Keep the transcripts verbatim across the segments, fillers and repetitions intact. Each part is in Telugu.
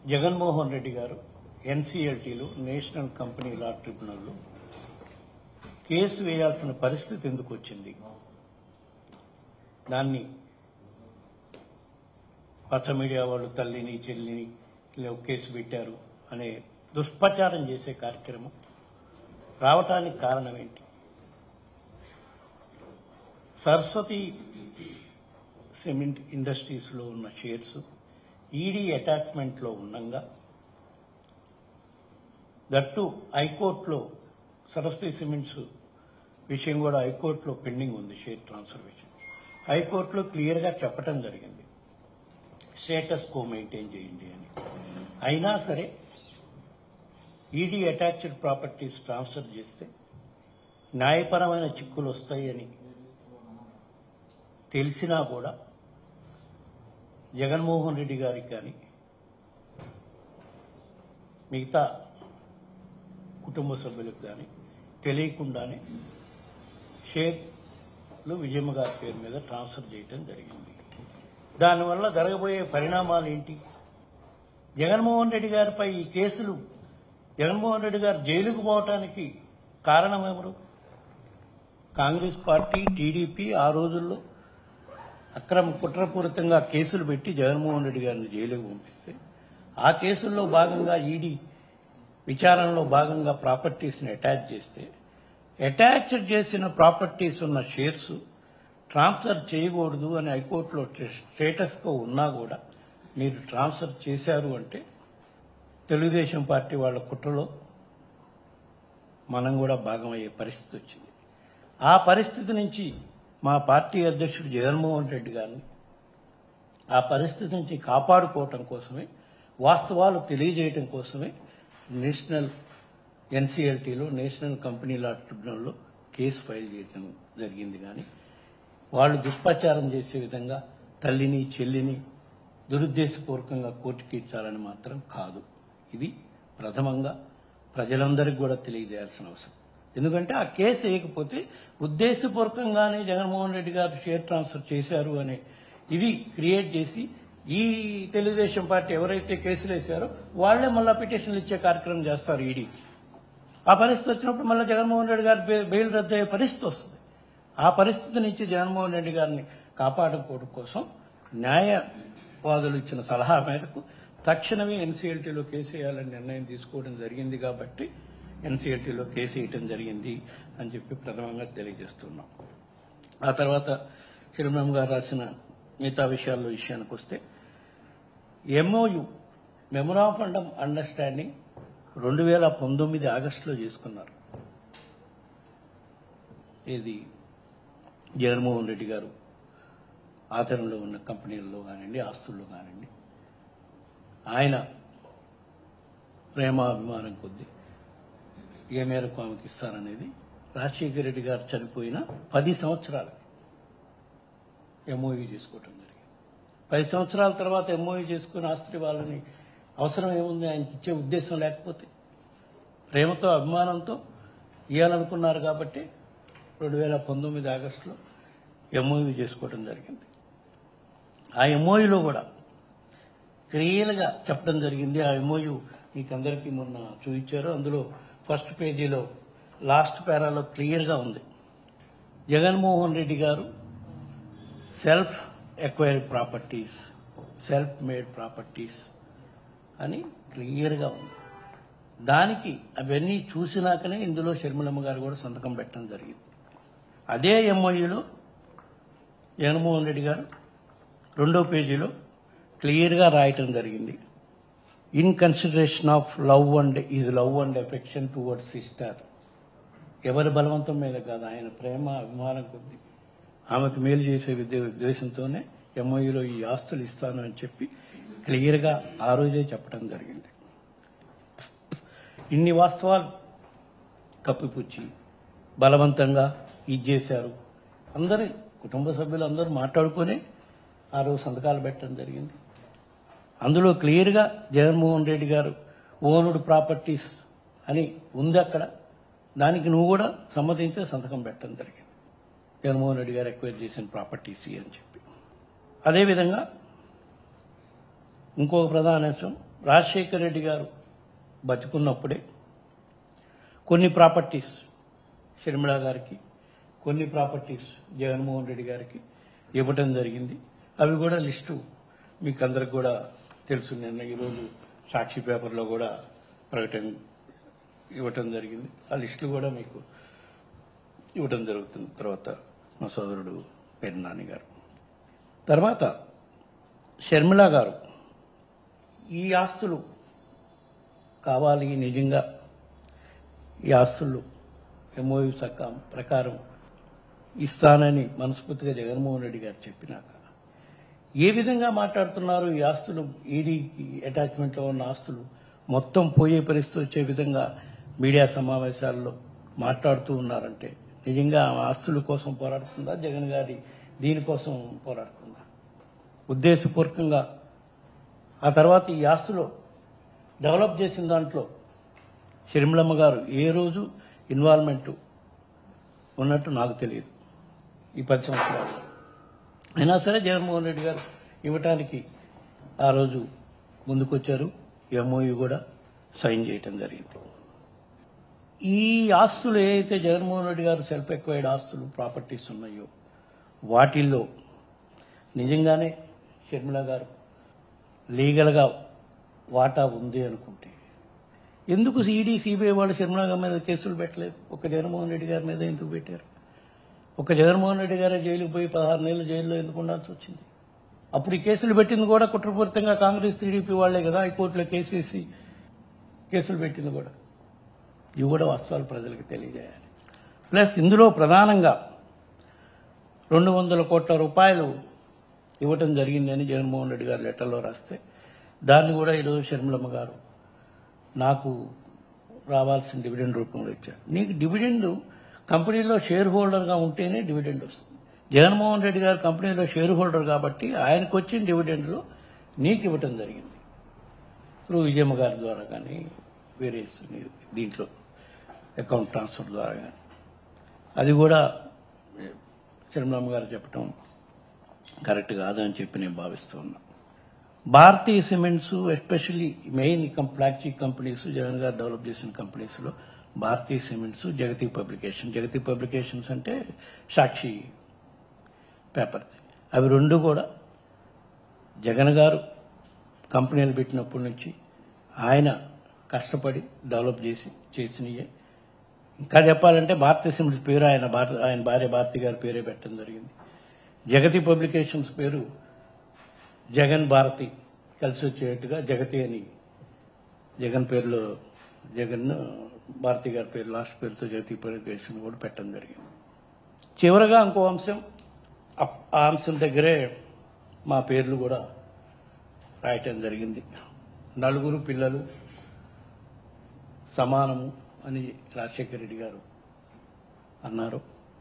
జగన్మోహన్ రెడ్డి గారు ఎన్సీఎల్టీలో నేషనల్ కంపెనీ లా ట్రిబ్యునల్లో కేసు వేయాల్సిన పరిస్థితి ఎందుకు వచ్చింది? దాన్ని పచ్చ మీడియా వాళ్ళు తల్లిని చెల్లిని కేసు పెట్టారు అనే దుష్ప్రచారం చేసే కార్యక్రమం రావటానికి కారణం ఏంటి? సరస్వతి సిమెంట్ ఇండస్ట్రీస్లో ఉన్న షేర్స్ ఈడీ అటాచ్మెంట్లో ఉండగా దట్టు హైకోర్టులో సరస్వతి సిమెంట్స్ విషయం కూడా హైకోర్టులో పెండింగ్ ఉంది. షేర్ ట్రాన్స్ఫర్ విషయం హైకోర్టులో క్లియర్గా చెప్పడం జరిగింది, స్టేటస్ కో మెయింటైన్ చేయండి అని. అయినా సరే ఈడీ అటాచ్డ్ ప్రాపర్టీస్ ట్రాన్స్ఫర్ చేస్తే న్యాయపరమైన చిక్కులు వస్తాయని తెలిసినా కూడా జగన్మోహన్ రెడ్డి గారికి కానీ మిగతా కుటుంబ సభ్యులకు కానీ తెలియకుండానే షేర్లు విజయమ్మ గారి పేరు మీద ట్రాన్స్ఫర్ చేయడం జరిగింది. దానివల్ల జరగబోయే పరిణామాలు ఏంటి? జగన్మోహన్ రెడ్డి గారిపై ఈ కేసులు, జగన్మోహన్ రెడ్డి గారు జైలుకు పోవటానికి కారణం ఎవరు? కాంగ్రెస్ పార్టీ, టీడీపీ ఆ రోజుల్లో అక్రమ కుట్రపూరితంగా కేసులు పెట్టి జగన్మోహన్ రెడ్డి గారిని జైలుకు పంపిస్తే ఆ కేసుల్లో భాగంగా ఈడీ విచారణలో భాగంగా ప్రాపర్టీస్ని అటాచ్ చేస్తే అటాచ్డ్ చేసిన ప్రాపర్టీస్ ఉన్న షేర్స్ ట్రాన్స్ఫర్ చేయకూడదు అని హైకోర్టులో స్టేటస్గా ఉన్నా కూడా మీరు ట్రాన్స్ఫర్ చేశారు అంటే తెలుగుదేశం పార్టీ వాళ్ళ కుట్రలో మనం కూడా భాగమయ్యే పరిస్థితి వచ్చింది. ఆ పరిస్థితి నుంచి మా పార్టీ అధ్యక్షుడు జగన్మోహన్ రెడ్డి గారిని ఆ పరిస్థితి నుంచి కాపాడుకోవటం కోసమే, వాస్తవాలు తెలియజేయటం కోసమే నేషనల్ ఎన్సీఎల్టీలో నేషనల్ కంపెనీ లా ట్రిబ్యునల్లో కేసు ఫైల్ చేయడం జరిగింది. కానీ వాళ్ళు దుష్ప్రచారం చేసే విధంగా తల్లిని చెల్లిని దురుద్దేశపూర్వకంగా కోర్టుకి ఇచ్చాలని మాత్రం కాదు. ఇది ప్రథమంగా ప్రజలందరికీ కూడా తెలియజేయాల్సిన అవసరం. ఎందుకంటే ఆ కేసు వేయకపోతే ఉద్దేశపూర్వకంగానే జగన్మోహన్ రెడ్డి గారు షేర్ ట్రాన్స్ఫర్ చేశారు అనే ఇది క్రియేట్ చేసి ఈ తెలుగుదేశం పార్టీ ఎవరైతే కేసులు వేశారో వాళ్లే మళ్ళా పిటిషన్లు ఇచ్చే కార్యక్రమం చేస్తారు ఈడీకి. ఆ పరిస్థితి వచ్చినప్పుడు మళ్ళీ జగన్మోహన్ రెడ్డి గారు బెయిల్ రద్దు అయ్యే పరిస్థితి వస్తుంది. ఆ పరిస్థితి నుంచి జగన్మోహన్ రెడ్డి గారిని కాపాడుకోవడం కోసం న్యాయవాదులు ఇచ్చిన సలహా మేరకు తక్షణమే ఎన్సీఎల్టీలో కేసు వేయాలని నిర్ణయం తీసుకోవడం జరిగింది. కాబట్టి ఎన్సీఎల్టీలో కేసు వేయటం జరిగింది అని చెప్పి ప్రథమంగా తెలియజేస్తున్నాం. ఆ తర్వాత శర్మమ్మ గారు రాసిన మిగతా విషయాల్లో విషయానికి వస్తే ఎంఓయు మెమొరాండం అండర్స్టాండింగ్ రెండు వేల పంతొమ్మిది ఆగస్టులో చేసుకున్నారు. ఇది జగన్మోహన్ రెడ్డి గారు ఆచరణలో ఉన్న కంపెనీల్లో కానివ్వండి, ఆస్తుల్లో కానివ్వండి, ఆయన ప్రేమాభిమానం కొద్దీ ఏ మేరకు ఆమెకి ఇస్తారనేది రాజశేఖర రెడ్డి గారు చనిపోయిన పది సంవత్సరాలకి ఎంఓయూ చేసుకోవటం జరిగింది. పది సంవత్సరాల తర్వాత ఎంఓయూ చేసుకుని ఆస్తి వాళ్ళని అవసరం ఏముంది? ఆయనకి ఇచ్చే ఉద్దేశం లేకపోతే ప్రేమతో అభిమానంతో ఇవ్వాలనుకున్నారు కాబట్టి రెండు వేల పంతొమ్మిది ఆగస్టులో ఎంఓయూ చేసుకోవటం జరిగింది. ఆ ఎంఓయూలో కూడా క్లియర్గా చెప్పడం జరిగింది. ఆ ఎంఓయూ మీకు అందరికీ మొన్న చూపించారు. అందులో ఫస్ట్ పేజీలో లాస్ట్ పేరాలో క్లియర్గా ఉంది, Jaganmohan Reddy garu self acquired properties, self made properties అని క్లియర్గా ఉంది. దానికి అవన్నీ చూసినాకనే ఇందులో షర్మిలమ్మ గారు కూడా సంతకం పెట్టడం జరిగింది. అదే ఎంఓయూలో జగన్మోహన్ రెడ్డి గారు రెండో పేజీలో క్లియర్గా రాయటం జరిగింది, in consideration of love and is love and affection towards sister. ఎవరి బలవంతం మీద కాదు, ఆయన ప్రేమ అభిమానం కొద్ది ఆమెకు మేలు చేసే ఉద్దేశంతోనే ఎంఓయూలో ఈ ఆస్తులు ఇస్తాను అని చెప్పి క్లియర్గా ఆ రోజే చెప్పడం జరిగింది. ఇన్ని వాస్తవాలు కప్పిపుచ్చి బలవంతంగా ఇది చేశారు. అందరి కుటుంబ సభ్యులు అందరూ మాట్లాడుకొని ఆ రోజు సంతకాలు పెట్టడం జరిగింది. అందులో క్లియర్గా జగన్మోహన్ రెడ్డి గారు ఓనుడ్ ప్రాపర్టీస్ అని ఉంది అక్కడ. దానికి నువ్వు కూడా సమ్మతించే సంతకం పెట్టడం జరిగింది. జగన్మోహన్ రెడ్డి గారు ఎక్వైర్ చేసిన ప్రాపర్టీస్ అని చెప్పి. అదేవిధంగా ఇంకొక ప్రధాన అంశం, రాజశేఖర రెడ్డి గారు బతుకున్నప్పుడే కొన్ని ప్రాపర్టీస్ షర్మిల గారికి, కొన్ని ప్రాపర్టీస్ జగన్మోహన్ రెడ్డి గారికి ఇవ్వటం జరిగింది. అవి కూడా లిస్టు మీకు అందరికి కూడా తెలుసు. నిన్న ఈరోజు సాక్షి పేపర్లో కూడా ప్రకటన ఇవ్వటం జరిగింది. ఆ లిస్టులు కూడా మీకు ఇవ్వటం జరుగుతుంది. తర్వాత మా సోదరుడు పెన్నాని గారు, తర్వాత షర్మిల గారు ఈ ఆస్తులు కావాలి, నిజంగా ఈ ఆస్తులు ఎంఓయూ చట్టం ప్రకారం ఇస్తానని మనస్ఫూర్తిగా జగన్మోహన్ రెడ్డి గారు చెప్పినాక ఏ విధంగా మాట్లాడుతున్నారు? ఈ ఆస్తులు ఈడీకి అటాచ్మెంట్లో ఉన్న ఆస్తులు మొత్తం పోయే పరిస్థితి వచ్చే విధంగా మీడియా సమావేశాల్లో మాట్లాడుతూ ఉన్నారంటే నిజంగా ఆస్తుల కోసం పోరాడుతుందా, జగన్ గారి దీనికోసం పోరాడుతుందా? ఉద్దేశపూర్వకంగా ఆ తర్వాత ఈ ఆస్తులో డెవలప్ చేసిన దాంట్లో షర్మిలమ్మ గారు ఏ రోజు ఇన్వాల్వ్మెంట్ ఉన్నట్టు నాకు తెలియదు ఈ పది సంవత్సరాలు. అయినా సరే జగన్మోహన్ రెడ్డి గారు ఇవ్వటానికి ఆ రోజు ముందుకొచ్చారు. ఎంఓయూ కూడా సైన్ చేయటం జరిగింది. ఈ ఆస్తులు ఏదైతే జగన్మోహన్ రెడ్డి గారు సెల్ఫ్ ఎక్వైర్డ్ ఆస్తులు ప్రాపర్టీస్ ఉన్నాయో వాటిల్లో నిజంగానే షర్మిల గారు లీగల్గా వాటా ఉంది అనుకుంటే ఎందుకు ఈడీ సిబిఐ వాళ్ళు షర్మిల గారి మీద కేసులు పెట్టలేదు? ఒక జగన్మోహన్ రెడ్డి గారి మీద ఎందుకు పెట్టారు? ఒక జగన్మోహన్ రెడ్డి గారు జైలుకు పోయి పదహారు నెలలు జైల్లో ఎందుకు ఉండాల్సి వచ్చింది? అప్పుడు ఈ కేసులు పెట్టింది కూడా కుట్రపూరితంగా కాంగ్రెస్ టీడీపీ వాళ్లే కదా. హైకోర్టులో కేసేసి కేసులు పెట్టింది కూడా. ఇవి కూడా వాస్తవాలు ప్రజలకు తెలియజేయాలి. ప్లస్ ఇందులో ప్రధానంగా రెండు వందల కోట్ల రూపాయలు ఇవ్వటం జరిగిందని జగన్మోహన్ రెడ్డి గారు లెటర్లో రాస్తే దాన్ని కూడా ఈరోజు షర్మిలమ్మ గారు నాకు రావాల్సిన డివిడెండ్ రూపంలో ఇచ్చారు. నీకు డివిడెండ్ కంపెనీలో షేర్ హోల్డర్గా ఉంటేనే డివిడెండ్ వస్తుంది. జగన్మోహన్ రెడ్డి గారు కంపెనీలో షేర్ హోల్డర్ కాబట్టి ఆయనకు వచ్చిన డివిడెండ్లో నీకు ఇవ్వటం జరిగింది. త్రూ విజయమ్మ గారి ద్వారా కానీ వేరే దీంట్లో అకౌంట్ ట్రాన్స్ఫర్ ద్వారా కానీ అది కూడా షర్మిలమ్మ గారు చెప్పడం కరెక్ట్ కాదని చెప్పి నేను భావిస్తూ ఉన్నా. Bharathi cements especially main flagship companies Jagan garu develop చేసిన కంపెనీస్లో Bharathi cements, Jagathi publication. Jagathi publications అంటే సాక్షి పేపర్. అవి రెండు కూడా జగన్ గారు కంపెనీలు పెట్టినప్పటి నుంచి ఆయన కష్టపడి డెవలప్ చేసి చేసినయే. ఇంకా చెప్పాలంటే భారతీయ సిమెంట్స్ పేరు ఆయన భారత ఆయన భార్య భారతి గారి పేరే పెట్టడం జరిగింది. జగతి పబ్లికేషన్స్ పేరు జగన్ భారతి కలిసి వచ్చేట్టుగా జగతి అని జగన్ పేరులో జగన్ భారతి గారి పేరు లాస్ట్ పేరుతో జగతి పబ్లికేషన్ కూడా పెట్టడం జరిగింది. చివరగా ఇంకో అంశం, ఆ అంశం దగ్గరే మా పేర్లు కూడా రాయటం జరిగింది. నలుగురు పిల్లలు సమానము అని రాజశేఖర రెడ్డి గారు అన్నారు.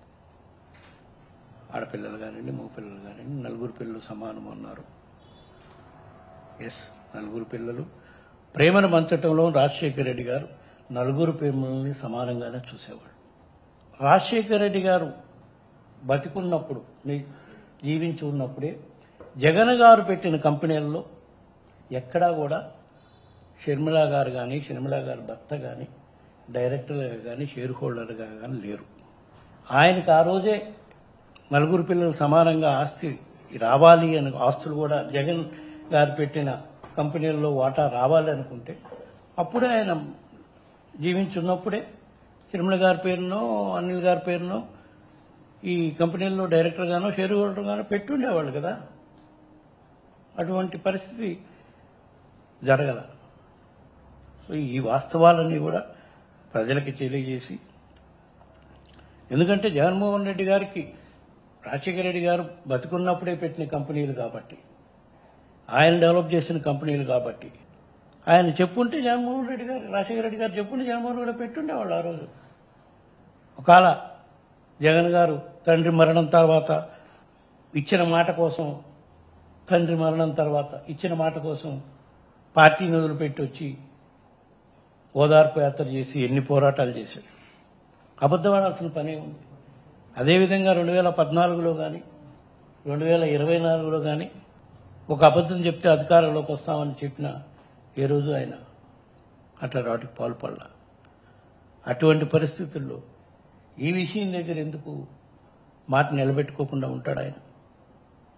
ఆడపిల్లలు కానివ్వండి, మగపిల్లలు కానివ్వండి, నలుగురు పిల్లలు సమానం అన్నారు. ఎస్, నలుగురు పిల్లలు. ప్రేమను పంచటంలో రాజశేఖర రెడ్డి గారు నలుగురు పిల్లల్ని సమానంగానే చూసేవాడు. రాజశేఖర రెడ్డి గారు బతికున్నప్పుడు, జీవించి ఉన్నప్పుడే జగన్ గారు పెట్టిన కంపెనీల్లో ఎక్కడా కూడా షర్మిల గారు కానీ, షర్మిల గారి భర్త కానీ, డైరెక్టర్గా కానీ, షేర్ హోల్డర్గా కానీ లేరు. ఆయనకు ఆ రోజే నలుగురు పిల్లలు సమానంగా ఆస్తి రావాలి అని, ఆస్తులు కూడా జగన్ గారు పెట్టిన కంపెనీల్లో వాటా రావాలి అనుకుంటే అప్పుడే ఆయన జీవించున్నప్పుడే షర్మిల గారి పేరునో అనిల్ గారి పేరునో ఈ కంపెనీల్లో డైరెక్టర్గానో షేర్ హోల్డర్గానో పెట్టుండేవాళ్ళు కదా. అటువంటి పరిస్థితి జరగల. సో ఈ వాస్తవాలన్నీ కూడా ప్రజలకి తెలియజేసి, ఎందుకంటే జగన్మోహన్ రెడ్డి గారికి రాజశేఖర రెడ్డి గారు బతుకున్నప్పుడే పెట్టిన కంపెనీలు కాబట్టి, ఆయన డెవలప్ చేసిన కంపెనీలు కాబట్టి, ఆయన చెప్పుంటే జగన్మోహన్ రెడ్డి గారు రాజశేఖర రెడ్డి గారు చెప్పుంటే జగన్మోహన్ రెడ్డి పెట్టుండేవాళ్ళు ఆ రోజు. ఒకవేళ జగన్ గారు తండ్రి మరణం తర్వాత ఇచ్చిన మాట కోసం తండ్రి మరణం తర్వాత ఇచ్చిన మాట కోసం పార్టీని వదిలిపెట్టి వచ్చి ఓదార్పు యాత్ర చేసి ఎన్ని పోరాటాలు చేశాడు. అబద్ధపడాల్సిన పనే ఉంది. అదేవిధంగా రెండు వేల పద్నాలుగులో కానీ రెండు వేల ఇరవై నాలుగులో కానీ ఒక అబద్ధం చెప్తే అధికారంలోకి వస్తామని చెప్పిన ఏ రోజు ఆయన అట్లా వాటికి పాల్పడలా. అటువంటి పరిస్థితుల్లో ఈ విషయం దగ్గర ఎందుకు మాట నిలబెట్టుకోకుండా ఉంటాడు ఆయన?